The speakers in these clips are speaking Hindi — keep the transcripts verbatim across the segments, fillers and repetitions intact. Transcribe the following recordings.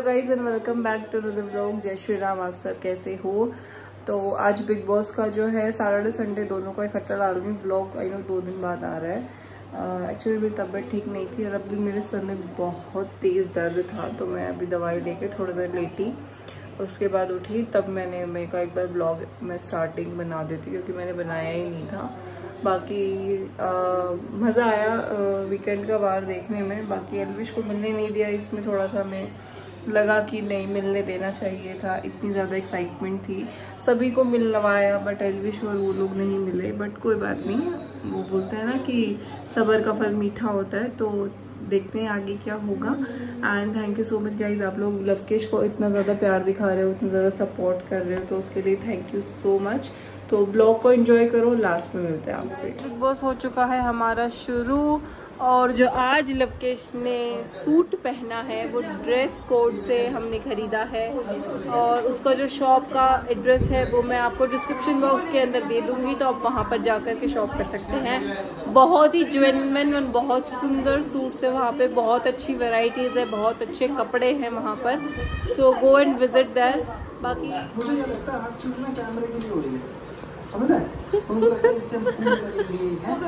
Guys and welcome back to the vlog. जय श्री राम। आप सब कैसे हो? तो आज बिग बॉस का जो है सैटरडे संडे दोनों का इकट्ठा डाल रही हूँ व्लॉग। आई नो दो दिन बाद आ रहा है। एक्चुअली uh, मेरी तबीयत ठीक नहीं थी और अभी मेरे सर में बहुत तेज़ दर्द था, तो मैं अभी दवाई लेके थोड़ी देर लेटी, उसके बाद उठी, तब मैंने मेरे का एक बार ब्लॉग मैं स्टार्टिंग बना देती क्योंकि मैंने बनाया ही नहीं था। बाकी मज़ा आया वीकेंड का बाहर देखने में। बाकी एल्विश को मिलने नहीं दिया, इसमें थोड़ा सा मैं लगा कि नहीं मिलने देना चाहिए था। इतनी ज़्यादा एक्साइटमेंट थी, सभी को मिलवाया, बट एल्विश और वो लोग नहीं मिले। बट कोई बात नहीं, वो बोलते हैं ना कि सब्र का फल मीठा होता है, तो देखते हैं आगे क्या होगा। And thank you so much guys, आप लोग लवकेश को इतना ज़्यादा प्यार दिखा रहे हो, इतना ज़्यादा सपोर्ट कर रहे हो, तो उसके लिए थैंक यू सो मच। तो ब्लॉग को एंजॉय करो, लास्ट में मिलते हैं आपसे। बिग बॉस हो चुका है हमारा शुरू, और जो आज लवकेश ने सूट पहना है वो ड्रेस कोड से हमने खरीदा है, और उसका जो शॉप का एड्रेस है वो मैं आपको डिस्क्रिप्शन बॉक्स के अंदर दे दूंगी, तो आप वहाँ पर जाकर के शॉप कर सकते हैं। बहुत ही जेन्युइन और बहुत सुंदर सूट्स है वहाँ पे, बहुत अच्छी वैरायटीज़ है, बहुत अच्छे कपड़े हैं वहाँ पर, so go and visit there. बाकी मुझे क्या लगता है हर चीज़ ना कैमरे के लिए हो रही है, समझ रहा है? उनको लगता है इससे हम कूल लगेंगे,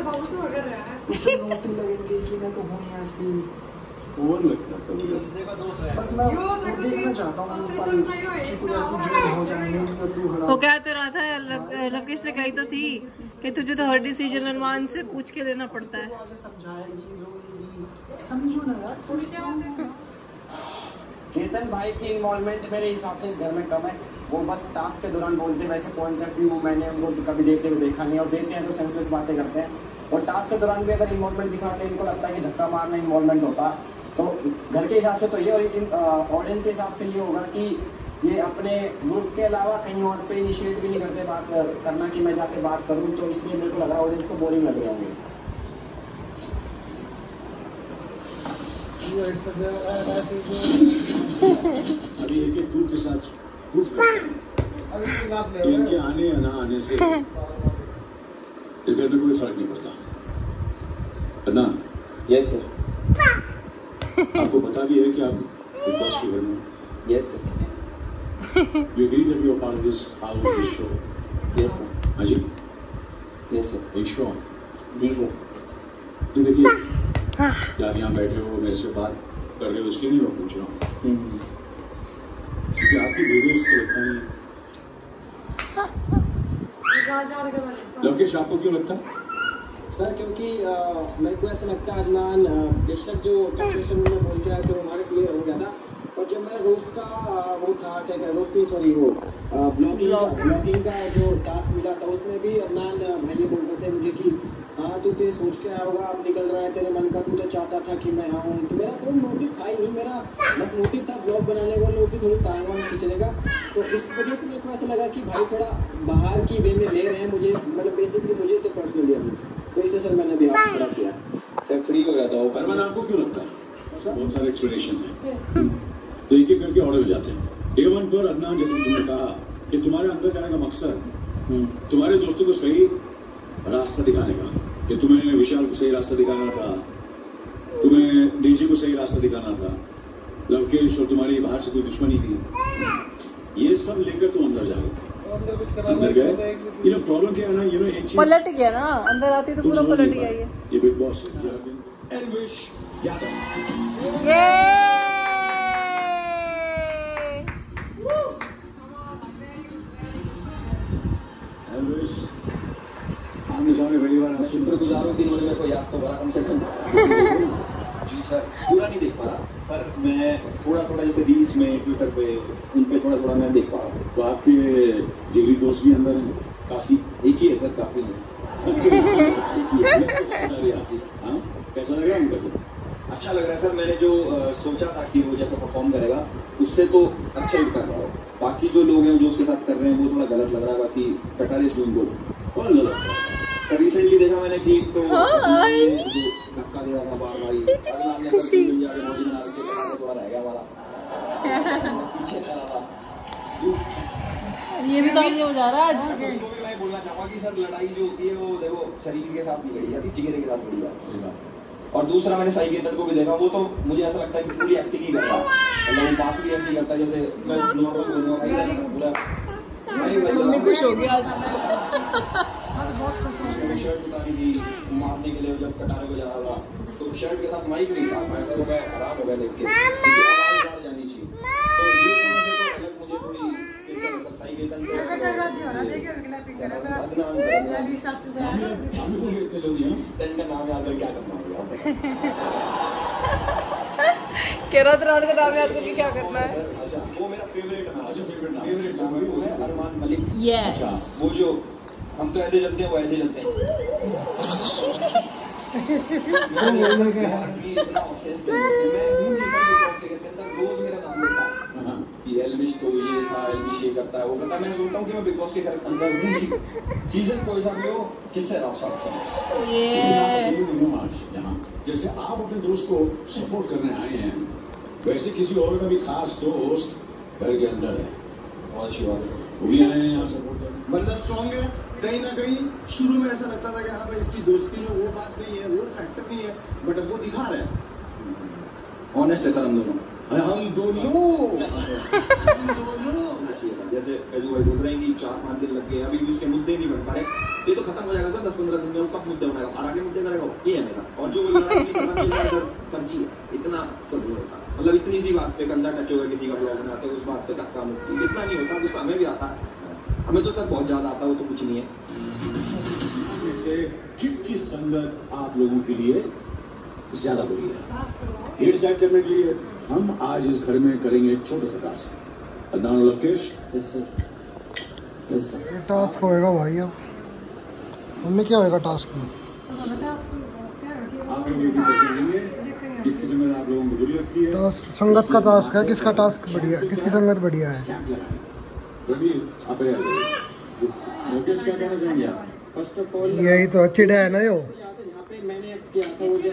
उससे नोटी लगेंगे कि मैं तो हूँ ही ऐसी। ओवर लगता है बस मैं वो देखना चाहता हूँ कि कोई ऐसी गेम हो जाए और तू खड़ा वो कह तो रहा था, लवकेश ने कही तो थी कि तुझे तो हर डिसीजन अनुमान से पूछ के लेना पड़ता है। आगे समझाएगी, रोएगी, समझो ना यार। केतन भाई की इन्वॉल्वमेंट मेरे हिसाब से इस घर में कम है। वो बस टास्क के दौरान बोलते, वैसे पॉइंट ऑफ व्यू मैंने उनको कभी देते हुए देखा नहीं, और देते हैं तो सेंसलेस बातें करते हैं। और टास्क के दौरान भी अगर इन्वॉल्वमेंट दिखाते हैं, इनको लगता है कि धक्का मारना इन्वॉल्वमेंट होता, तो घर के हिसाब से तो ये, और ऑडियंस के हिसाब से ये होगा कि ये अपने ग्रुप के अलावा कहीं और पे इनिशिएट भी नहीं करते बात करना कि मैं जाके बात करूँ, तो इसलिए मेरे को लग रहा है ऑडियंस को बोरिंग लग रहा होंगे। अभी एक एक टूर के साथ प्रूफ करते हैं इनके आने या ना आने से इस घर में कोई फर्क नहीं पड़ता। अदनान। Yes sir. आपको पता भी है कि आप बिग बॉस के घर में? Yes sir. You agree that you are part of this house, this show? Yes sir. हाँ जी? Yes sir. एक शो? जी सर। तो देखिए, आप यहाँ बैठे हो, मेरे से बात कर रहे हो, इसलिए नहीं मैं पूछ रहा हूँ क्योंकि आपकी बिहेवियर से लगता नहीं। लवकेश, आपको क्यों लगता है? सर क्योंकि आ, मेरे को ऐसा लगता है अदनान बेशक जो कैलकुलेशन में बोल के आए थे वो हमारे क्लियर हो गया था, और जब मेरा रोस्ट का आ, वो था क्या क्या रोस्ट नहीं सॉरी वो ब्लॉगिंग का ब्लॉगिंग का जो टास्क मिला था, उसमें भी अदनान भैया बोल रहे थे मुझे कि हाँ तू तो सोच के आया होगा, अब निकल रहा है तेरे मन का, तू तो चाहता था कि मैं आऊँ। तो मेरा कोई मोटिव था ही नहीं, मेरा बस मोटिव था ब्लॉग बनाने का, लोगों की थोड़ी टाइम वाइम खींचने का। तो इस वजह से मेरे को ऐसा लगा कि भाई थोड़ा बाहर की वे में ले रहे हैं मुझे, मतलब बेसिकली मुझे तो पर्सनली अभी, तो इसलिए सर मैंने भी हाथ खड़ा किया। सर फ्री हो रहा था वो। अरमान, आपको क्यों लगता है? बहुत सारे एक्सप्लेनेशन हैं, तो एक एक करके ऑर्डर हो जाते हैं। डे वन पर अदनान, जैसे तुमने कहा कि तुम्हारे अंदर जाने का मकसद तुम्हारे दोस्तों को सही रास्ता दिखाने का, कि तुम्हें विशाल को सही रास्ता दिखाना था, तुम्हें डीजी को सही रास्ता दिखाना था, लवकेश और तुम्हारी बाहर से कोई दुश्मनी थी, ये सब लेकर तुम अंदर जा रहे थे। अंदर गए, ये ना प्रॉब्लम क्या है ना, ये ना एक चीज पलट गया ना, अंदर आती तो पूरा पलट गया। ये ये बिग बॉस है। एल्विश यादव, ये एल्विश आमने सामने पहली बार शुक्रगुजार हूं कि इन्होंने मेरे को याद तो करा कम से कम। जी सर, पूरा नहीं देख पा रहा, पर मैं थोड़ा थोड़ा जैसे रील्स में, ट्विटर पे, उन पे थोड़ा थोड़ा मैं देख पा रहा हूँ। तो आपके जिगरी दोस्त भी अंदर हैं काफी? एक ही है सर, काफी नहीं। एक ही है। हाँ, कैसा लग रहा है उनका? अच्छा लग रहा है सर। मैंने जो आ, सोचा था कि वो जैसा परफॉर्म करेगा उससे तो अच्छा ही कर रहा हो। बाकी जो लोग हैं जो उसके साथ कर रहे हैं वो थोड़ा गलत लग रहा है। बाकी कटारे से उनको कौन गलत है? रिसेंटली देखा मैंने कि तो धक्का दे रहा था बार बार, थोड़ा रह गया हमारा पीछे रह रहा था। ये भी तो आगे हो जा रहा है आज। उसको भी मैं बोलना चाहूँगा कि सर लड़ाई जो होती है वो देखो शरीर के साथ नहीं लड़ी जाती, जिगर के साथ लड़ी जाती है। और दूसरा मैंने साई केतन को भी देखा, वो तो मुझे ऐसा लगता है कि पूरी एक्टिंग ही कर रहा है, मतलब वो बात भी ऐसी करता है जैसे मैं नॉर्मल बोलूँगा भाई पूरा मम्मी खुश हो गई आज। शर्ट उतारी थी मारने के लिए जब कटारे को जा रहा था, तो शर्ट के साथ माइक नहीं था, ऐसा तो मैं हैरान हो गया देख के, आवाज बाहर जानी चाहिए। तो ये समय से तो अलग मुझे थोड़ी साई केतन से का नाम याद कर क्या करना कह रहा था राउंड का नाम याद करके क्या करना है। अच्छा वो मेरा फेवरेट नाम, अच्छा फेवरेट नाम फेवरेट नाम वो है अरमान मलिक। यस वो जो हम तो ऐसे चलते हैं वो ऐसे चलते हैं। इतना ऑब्सेस्ड है मैं हूं कि सर के अंदर रोज मेरा नाम लेता है कि एल्विश तो ये था, एल्विश ये करता है वो करता है। मैं सोचता हूँ कि मैं बिग बॉस के घर अंदर हूँ कि सीजन कोई सा भी हो किससे रह सकता हूँ। ये जैसे आप अपने दोस्त को सपोर्ट करने आए हैं, वैसे किसी और का भी खास दोस्त घर के अंदर है, बहुत अच्छी बात है, वो भी आए हैं यहाँ सपोर्ट करने। बंदा स्ट्रॉन्ग है, कहीं ना कहीं शुरू में ऐसा लगता था कि हाँ भाई इसकी दोस्ती में वो बात नहीं है, वो फैक्टर नहीं है, बट अब वो दिखा रहा है। ऑनेस्ट है सर हम दोनों, हम दोनों हम दोनों जैसे कैजू भाई बोल रहे हैं कि चार पाँच दिन लग गए, अभी भी उसके मुद्दे नहीं बन पा रहे, ये तो खत्म हो जाएगा सर दस पंद्रह दिन में। वो कब मुद्दे बनाएगा और आगे मुद्दे करेगा, ये है मेरा। और जो सर फर्जी है, इतना तो नहीं होता, मतलब इतनी सी बात पे कंधा टच होगा किसी का ब्लॉग बनाते उस बात पे धक्का मुक्की इतना नहीं होता, गुस्सा हमें भी आता है, हमें तो सर बहुत ज्यादा आता है, वो तो कुछ नहीं है। जैसे किसकी संगत आप लोगों के लिए ज्यादा बुरी है, ये डिसाइड करने के लिए हम आज इस घर में करेंगे एक छोटा सा टास्क। अदनान और Lovekesh, yes sir, yes sir. Task होएगा भाई, अब हमें क्या होएगा टास्क में? आप लोग एक देखेंगे किसकी संगत आप लोगों को बुरी लगती है। टास्क संगत का टास्क है, किसका टास्क बढ़िया है, किसकी संगत बढ़िया है। स्टैम्प लगाएंगे। रवि, आप आ जाइए। लवकेश क्या कहना चाहेंगे आप? फर्स्ट ऑफ ऑल यही तो चिड़ा है ना यो, यहाँ पे मैंने एक्ट किया था, वो जो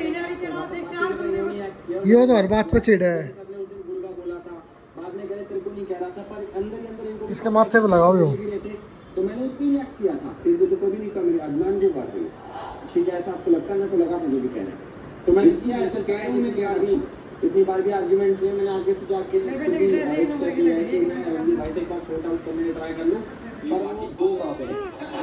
यो तो हर बात पे चिड़ा है। सबने उस दिन गुरगा बोला था, बाद में गए तेरे को नहीं कह रहा था, पर अंदर ही अंदर इनको इसके माथे पे लगाओ यो। तो मैंने उस पर एक्ट किया था, तेरे को तो कभी नहीं कहा, मेरे अदनान को बात हुई ठीक है, ऐसा आपको लगता है, मेरे को लगा मुझे भी कहना, तो मैंने किया ऐसा कह रहा हूँ। क्या अभी इतनी बार भी आर्ग्यूमेंट्स हुए, मैंने आगे से जाके कि मैं रणदीप भाई से एक बार शॉर्ट आउट करने की ट्राई कर लूँ, पर बाकी दो वहाँ पे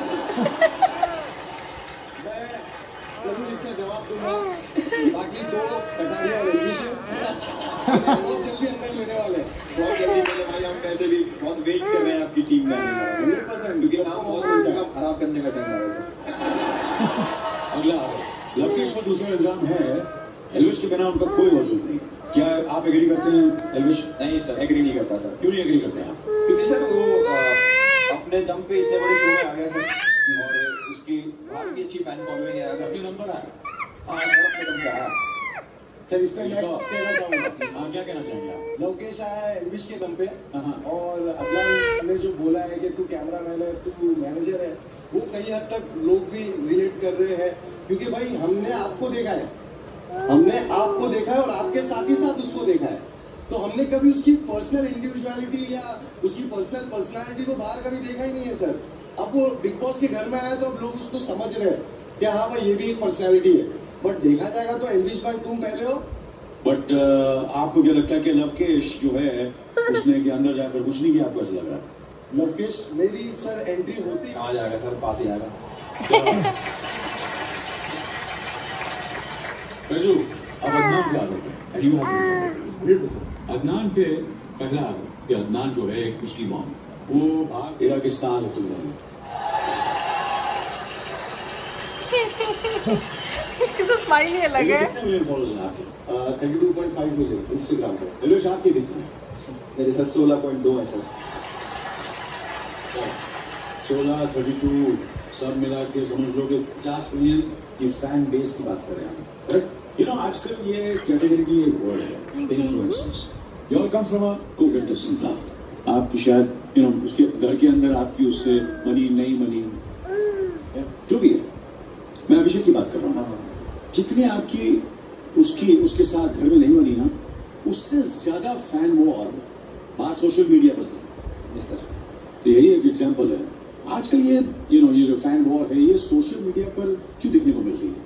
जरूर इसका जवाब दूंगा। बाकी दो कटारिया रंजिश बहुत जल्दी अंदर लेने वाले, बहुत जल्दी मेरे भाई, हम वैसे भी बहुत वेट कर रहे हैं आपकी टीम में हंड्रेड परसेंट, क्योंकि नाम बहुत बन खराब करने का टाइम है। अगला लवकेश पर दूसरा इल्जाम है एल्विश के बिना उनका कोई वजूद नहीं। क्या आप एग्री करते हैं एल्विश? नहीं सर, एग्री नहीं करता सर। क्यों नहीं एग्री करते हैं आप? क्योंकि सर वो आ, अपने दम पे इतने बड़े शो में आ गया सर, और उसकी बाहर भी अच्छी फैन फॉलोइंग है, अपने नंबर आया। हाँ सर अपने दम पे आया सर। इसका मैं कहना चाहूँगा, हाँ क्या कहना चाहेंगे आप? लवकेश आया है एल्विश के दम पे, हाँ। और अदनान ने जो बोला है कि तू कैमरा मैन है, तू मैनेजर है, वो कई हद तक लोग भी रिलेट कर रहे हैं, क्योंकि भाई हमने आपको देखा है, हमने आपको देखा है और आपके साथ ही साथ उसको देखा है, तो हमने कभी उसकी पर्सनल इंडिविजुअलिटी या उसकी पर्सनल पर्सनालिटी को बाहर कभी देखा ही नहीं है सर। अब वो बिग बॉस के घर में आया तो अब लोग उसको समझ रहे हैं कि हाँ भाई ये भी एक पर्सनैलिटी है, बट देखा जाएगा तो एल्विश भाई तुम पहले हो। बट uh, आपको क्या लगता है कि लवकेश जो है उसने के अंदर जाकर कुछ नहीं किया, आपको ऐसा लग रहा है? लवकेश मेरी सर एंट्री होती आ जाएगा सर, पास ही आएगा। रजू, अब अदनान पे आ गए, यू हैव अदनान पे पहला आ गया कि अदनान जो है एक मुस्लिम है, वो भाग इराकिस्तान है तुम लोग। इसकी तो स्माइल ही अलग है। कितने मिलियन फॉलोअर्स हैं आपके? Thirty two point five million Instagram पे। एल्विश आपके कितने हैं? मेरे सर सोलह पॉइंट दो है सर। सोलह थर्टी टू सब मिला के समझ लो कि पचास मिलियन की फैन बेस की बात कर रहे हैं, करेक्ट? यू नो आजकल ये कैटेगरी की एक वर्ड है influencers. You all come from a co-contestant था, आपकी शायद यू नो उसके घर के अंदर आपकी उससे बनी नहीं बनी जो भी है, मैं अभिषेक की बात कर रहा हूँ, जितनी आपकी उसकी उसके साथ घर में नहीं बनी ना, उससे ज्यादा फैन वो और बात सोशल मीडिया पर थी। Yes sir. तो यही एक एग्जांपल है। आजकल ये यू नो ये जो फैन वॉर है ये सोशल मीडिया पर क्यों देखने को मिल रही है?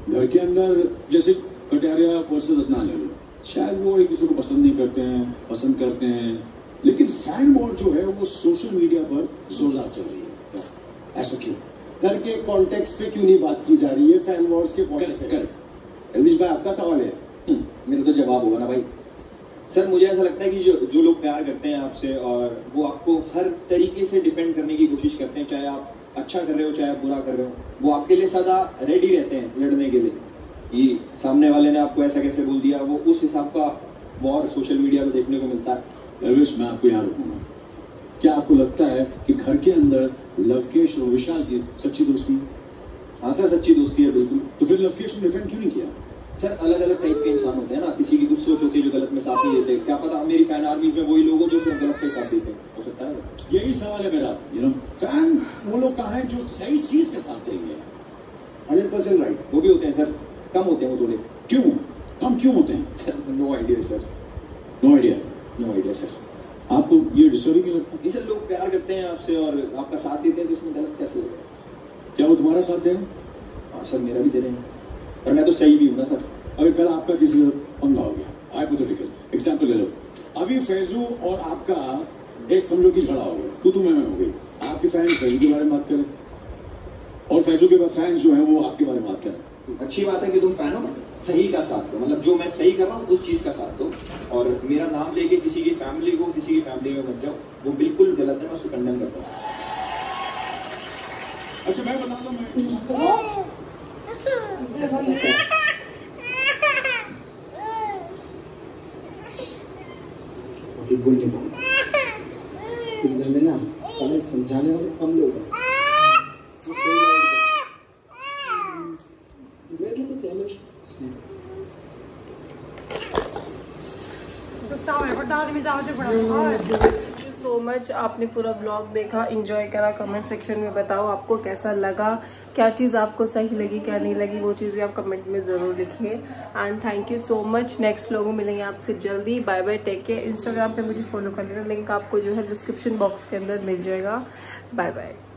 घर के अंदर जैसे कटारिया वर्सेस अदनान ले लो, शायद वो एक दूसरे को पसंद नहीं करते हैं, पसंद करते हैं, लेकिन फैन वॉर जो है वो सोशल मीडिया पर जोरदार चल रही है। ऐसा क्यों? घर के कॉन्टेक्स्ट पे क्यों नहीं बात की जा रही है फैन वॉर्स के पॉइंट पे? करेक्ट। एलविश भाई आपका सवाल है। मेरा तो जवाब होगा ना भाई। सर मुझे ऐसा लगता है कि जो जो लोग प्यार करते हैं आपसे और वो आपको हर तरीके से डिफेंड करने की कोशिश करते हैं, चाहे आप अच्छा कर रहे हो चाहे आप बुरा कर रहे हो, वो आपके लिए सदा रेडी रहते हैं लड़ने के लिए। ये सामने वाले ने आपको ऐसा कैसे बोल दिया, वो उस हिसाब का वॉर सोशल मीडिया पे देखने को मिलता है। एलविश, मैं आपको यहाँ रुकूंगा। क्या आपको लगता है कि घर के अंदर लवकेश और विशाल की सच्ची दोस्ती है? हाँ सर, सच्ची दोस्ती है बिल्कुल। तो फिर लवकेश ने डिफेंड क्यों नहीं किया? सर अलग अलग टाइप के इंसान होते हैं ना, किसी की कुछ सोच होती है जो गलत में साथ नहीं देते। क्या पता मेरी फैन आर्मीज में वही लोग हो जो सिर्फ गलत के साथ देते हैं, हो सकता है। यही सवाल है मेरा। यू नो फैन वो लोग कहाँ हैं जो सही चीज के साथ देंगे? Hundred percent right. वो भी होते हैं सर, कम होते हैं वो थोड़े। क्यों कम क्यों होते हैं? Sir no idea sir, no idea no idea sir. आपको ये डिस्टर्बिंग नहीं लगता? नहीं सर, लोग प्यार करते हैं आपसे और आपका साथ देते हैं तो इसमें गलत कैसे होगा? क्या वो तुम्हारा साथ दे रहे हैं? हाँ सर, मेरा भी दे रहे हैं और मैं तो सही भी हूँ ना सर। अगर कल आपका किसी से पंगा हो गया, हाइपोथेटिकल एग्जांपल ले लो, अभी फैजू और आपका एक समझो कि झगड़ा हो गया, तू तू मैं मैं हो गई, आपके फैन फैजू के बारे में बात करें और फैजू के फैंस जो है वो आपके बारे में बात करें। अच्छी बात है कि तुम फैन हो, सही का साथ दो, मतलब जो मैं सही कर रहा हूँ उस चीज का साथ दो, और मेरा नाम लेके किसी की फैमिली को किसी की फैमिली में मत जाओ, वो बिल्कुल गलत है, मैं उसको कंडेम करता हूँ। अच्छा मैं बता दूं, मैं बोलने पाऊंगा इस घर में ना, पहले समझाने वाले कम लोग हैं। सो मच, आपने पूरा ब्लॉग देखा, एंजॉय करा। कमेंट सेक्शन में बताओ आपको कैसा लगा, क्या चीज़ आपको सही लगी क्या नहीं लगी, वो चीज़ भी आप कमेंट में ज़रूर लिखिए। And thank you so much. Next लोगों मिलेंगे आपसे जल्दी। Bye bye, take care. Instagram पे मुझे फॉलो कर लेना, लिंक आपको जो है डिस्क्रिप्शन बॉक्स के अंदर मिल जाएगा। Bye bye.